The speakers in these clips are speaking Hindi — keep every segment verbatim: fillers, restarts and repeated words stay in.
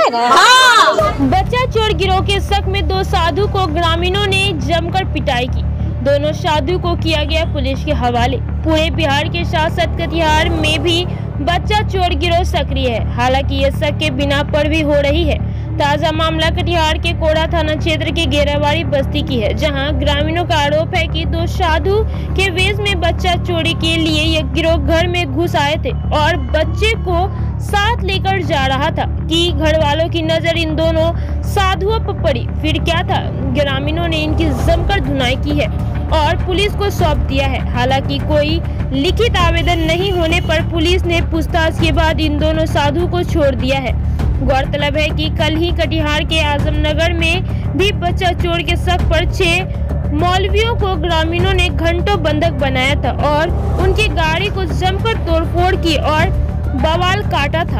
है ना। हाँ। बच्चा चोर गिरोह के शक में दो साधु को ग्रामीणों ने जमकर पिटाई की। दोनों साधु को किया गया पुलिस के हवाले। पूरे बिहार के साथ साथ कटिहार में भी बच्चा चोर गिरोह सक्रिय है। हालांकि ये शक के बिना पर भी हो रही है। ताजा मामला कटिहार के कोड़ा थाना क्षेत्र के गेरावाड़ी बस्ती की है, जहां ग्रामीणों का आरोप है कि दो साधु के वेश में बच्चा चोरी के लिए यह गिरोह घर में घुस आए थे और बच्चे को साथ लेकर जा रहा था कि घर वालों की नजर इन दोनों साधुओं पर पड़ी। फिर क्या था, ग्रामीणों ने इनकी जमकर धुनाई की है और पुलिस को सौंप दिया है। हालांकि कोई लिखित आवेदन नहीं होने पर पुलिस ने पूछताछ के बाद इन दोनों साधु को छोड़ दिया है। गौरतलब है कि कल ही कटिहार के आजमनगर में भी बच्चा चोर के शक पर छह मौलवियों को ग्रामीणों ने घंटों बंधक बनाया था और उनकी गाड़ी को जमकर तोड़फोड़ की और बवाल काटा था।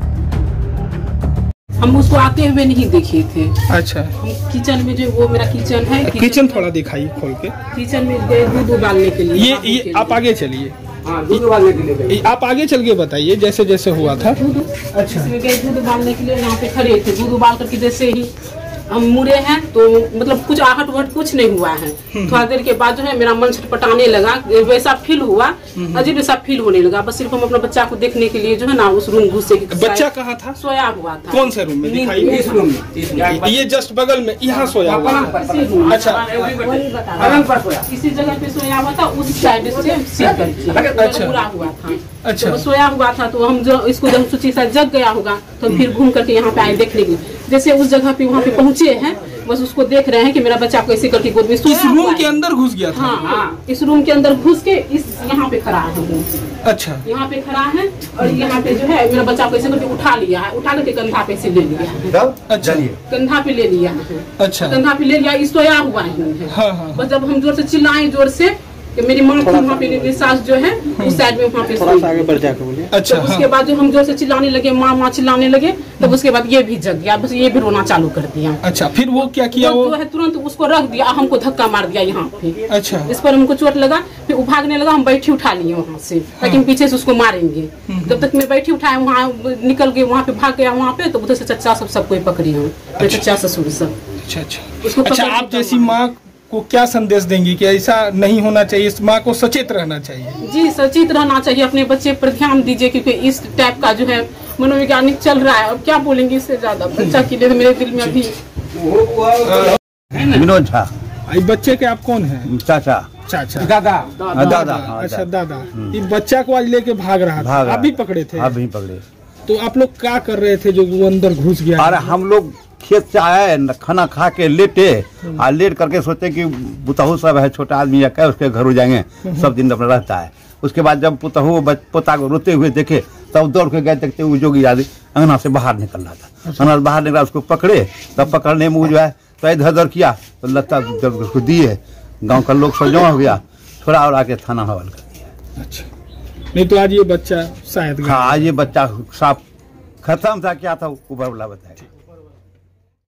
हम उसको आते हुए नहीं देखे थे। अच्छा। हम किचन में जो वो मेरा किचन है, किचन, किचन थोड़ा दिखाइए खोल के। किचन में गए दूध उबालने के लिए। ये ये आप आगे चलिए। हाँ, दूध उबालने के लिए आप आगे चल के बताइए जैसे जैसे हुआ था। अच्छा। इसमें गए दूध उबालने के लिए, यहाँ पे खड़े थे। दूध उबाल करके जैसे ही हम मुड़े हैं तो मतलब कुछ आहट वहट कुछ नहीं हुआ है। थोड़ा देर के बाद जो है मेरा मन छटपटाने लगा, वैसा फील हुआ, अजीब वैसा फील होने लगा। बस सिर्फ हम अपने बच्चा को देखने के लिए जो है ना उस रूम घुसे। बच्चा कहाँ था? सोया हुआ था। कौन से रूम में दिखाइए? इस रूम में। ये जस्ट बगल में यहाँ सोया हुआ था। अच्छा। इसी जगह पे सोया हुआ था, उस साइड से अच्छा पूरा हुआ था। अच्छा। तो सोया हुआ था तो हम जो इसको जब सोची शायद जग गया होगा तो फिर घूम करके यहाँ पे आए देखने के लिए। जैसे उस जगह पे वहाँ पे पहुँचे हैं, बस उसको देख रहे हैं कि मेरा बच्चा को ऐसे करके गोद में सोया इस रूम के अंदर घुस गया था। हाँ हाँ, इस रूम के अंदर घुस के इस यहाँ पे खड़ा है। अच्छा। यहाँ पे खड़ा है और यहाँ पे जो है मेरा बच्चा को ऐसे करके उठा लिया है, उठा करके कंधा पे से ले लिया है। अच्छा। कंधा पे ले लिया है। अच्छा। कंधा पे ले लिया, इस सोया हुआ है। हाँ हाँ। बस जब हम जोर से चिल्लाए जोर से कि मेरी माँ की वहाँ पे सास जो है उस साइड में वहाँ पे आगे बढ़ जाके बोले। अच्छा। तो उसके बाद जो हम जोर से चिल्लाने लगे, माँ माँ चिल्लाने लगे, तब उसके बाद ये भी जग गया, बस ये भी रोना चालू कर दिया। अच्छा। फिर वो क्या किया? वो जो है तुरंत उसको रख दिया, हमको धक्का मार दिया यहाँ पे। अच्छा। इस पर हमको चोट लगा, फिर वो भागने लगा, हम बैठी उठा लिए वहाँ से ताकि हम पीछे से उसको मारेंगे। जब तक मैं बैठी उठाए वहाँ निकल गए, वहाँ पे भाग गया वहाँ पे, तो उधर से चचा सब सबको पकड़ी हम, चचा ससुर सब। अच्छा अच्छा। अच्छा, आप जैसी माँ को क्या संदेश देंगी कि ऐसा नहीं होना चाहिए, इस माँ को सचेत रहना चाहिए? जी, सचेत रहना चाहिए, अपने बच्चे पर ध्यान दीजिए क्योंकि इस टाइप का जो है मनोवैज्ञानिक चल रहा है। अब क्या बोलेंगे इससे ज्यादा, बच्चा के लिए मेरे दिल में अभी। विनोद झा। बच्चे के आप कौन हैं? चाचा। चाचा। दादा। दादा। अच्छा दादा। ये बच्चा को आज लेके भाग रहा था, आप भी पकड़े थे? आप भी पकड़े। तो आप लोग क्या कर रहे थे जो वो अंदर घुस गया? अरे हम लोग खेत से आए, खाना खा के लेटे और लेट करके सोचे कि पुतहू सब है, छोटा आदमी है, क्या उसके घर हो जाएंगे, सब दिन अपना रहता है। उसके बाद जब पुतहू पोता को रोते हुए देखे तब दौड़ के गए, देखते हुए जोगी आदि अंगना से बाहर निकल रहा था। अंगना से बाहर निकला, उसको पकड़े, तब पकड़ने में जो है तो इधर उधर किया तो लत्ता जब उसको दिए, गाँव का लोग सब जमा हो गया, थोड़ा और आके थाना हवाले कर दिया। अच्छा। नहीं तो आज ये बच्चा शायद, हाँ आज ये बच्चा साफ खत्म था, क्या था ऊपर वाला बताया।